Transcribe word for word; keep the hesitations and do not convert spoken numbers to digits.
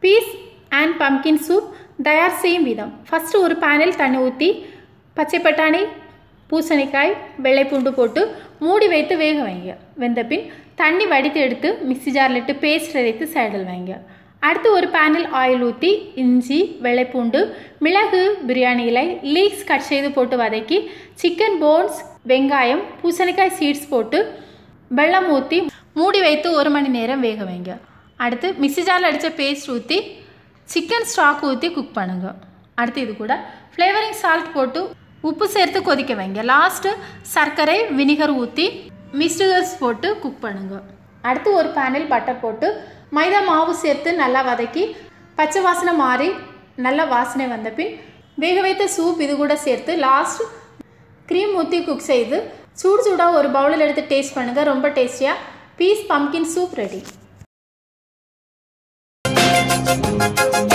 Peace and pumpkin soup தயார் செய்யும் விதம். ஃபஸ்ட்டு ஒரு பேனில் தண்ணி ஊற்றி பச்சை பட்டாணி, பூசணிக்காய், வெள்ளைப்பூண்டு போட்டு மூடி வைத்து வேக வைங்க. வெந்த பின் தண்ணி வடித்து எடுத்து மிக்ஸி ஜாரில் இட்டு பேஸ்ட் அரைத்து சைடில் வைங்க. அடுத்து ஒரு பேனில் ஆயில் ஊற்றி இஞ்சி, வெள்ளைப்பூண்டு, மிளகு, பிரியாணி இலை, லீக்ஸ் கட் செய்து போட்டு வதக்கி சிக்கன் போன்ஸ், வெங்காயம், பூசணிக்காய் சீட்ஸ் போட்டு வெல்லம் ஊற்றி மூடி வைத்து ஒரு மணி நேரம் வேக வைங்க. அடுத்து மிக்ஸி ஜாரில் அடித்த பேஸ்ட் ஊற்றி சிக்கன் ஸ்டாக் ஊற்றி குக் பண்ணுங்க. அடுத்து இது கூட ஃப்ளேவரிங் சால்ட் போட்டு உப்பு சேர்த்து கொதிக்க வைங்க. லாஸ்ட்டு சர்க்கரை, வினிகர் ஊற்றி மிக்ஸ்டர்ஸ் போட்டு குக் பண்ணுங்க. அடுத்து ஒரு பேனில் பட்டர் போட்டு மைதா மாவு சேர்த்து நல்லா வதக்கி பச்சை வாசனை மாறி நல்லா வாசனை வந்த பின் வேக வைத்த சூப் இது கூட சேர்த்து லாஸ்ட் க்ரீம் ஊற்றி குக் செய்து சூடு சூடாக ஒரு பவுலில் எடுத்து டேஸ்ட் பண்ணுங்கள். ரொம்ப டேஸ்டியாக பீஸ் பம்கின் சூப் ரெடி.